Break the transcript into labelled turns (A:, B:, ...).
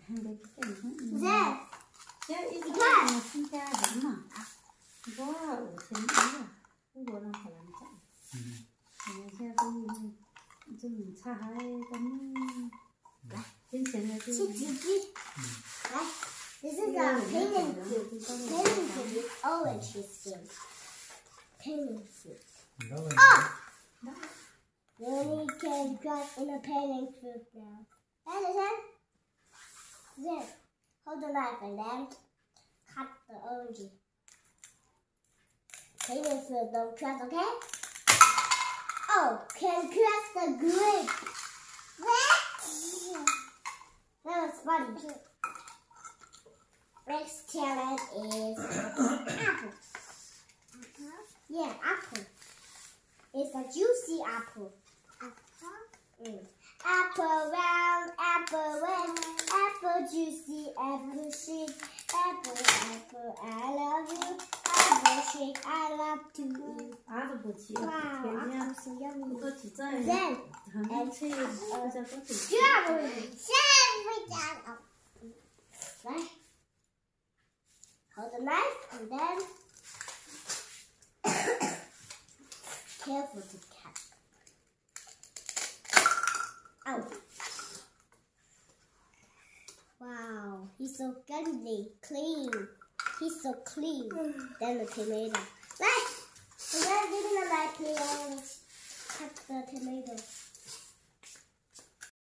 A: 你看，新家人嘛，哇，真的，我能好难讲。现在这种茶还跟来，先前的这。
B: 吃几句。来 ，This is a painting fruit. Painting fruit is always interesting. Painting fruit. Oh! Then we can cut in a painting fruit now. Anderson, then hold the knife and then cut the orange. Painting fruit, don't cut, okay? Oh, can cut the grape. That was funny. Next challenge is apple. Yeah, apple. It's a juicy apple. Apple round, apple red, apple juicy, apple sweet, apple, I love you. Apple shake, I love to eat. Wow, apple so yummy. Then, and strawberry. Right. Hold the knife and then careful to cut. Ow. Wow, he's so gently clean. He's so clean. Then the tomato. Right. And then give me the knife, please. Cut the tomato.